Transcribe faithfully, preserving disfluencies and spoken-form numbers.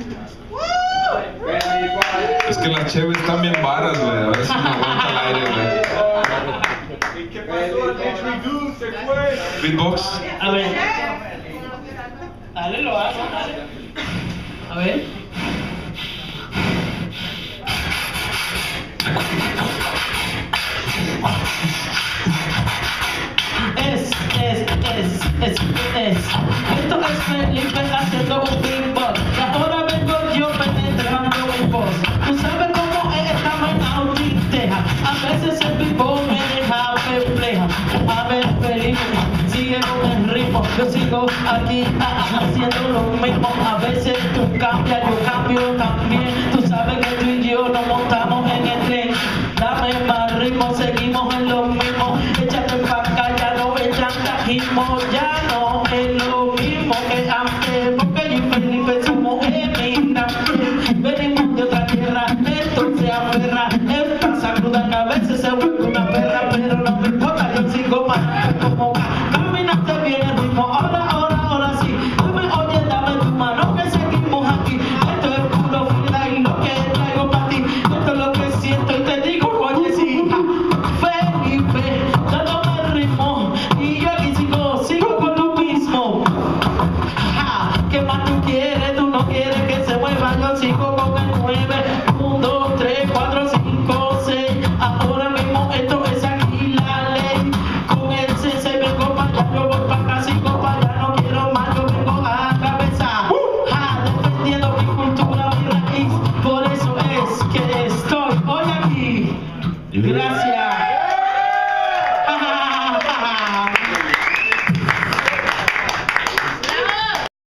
Es que las cheves están bien varas, güey. A ver si me aguanta el aire, güey. ¿Qué pasó? Introduce, se fue. Beatbox. A ver. Dale, lo hago, dale. A ver. Es, es, es, es, es. Esto es Felipe haciendo un beatbox. Y ahora vengo yo penetrando un voz. Tú sabes cómo es esta vaina autista. A veces el beatbox me deja perpleja. A ver, Felipe, sigue con el ritmo. Yo sigo aquí haciendo lo mismo. A veces tú cambias, yo cambio también. Tú sabes que tú y yo nos montamos en el tren. Dame más ritmo, seguimos en lo mismo. Échate pa' acá, ya no echan cajismo.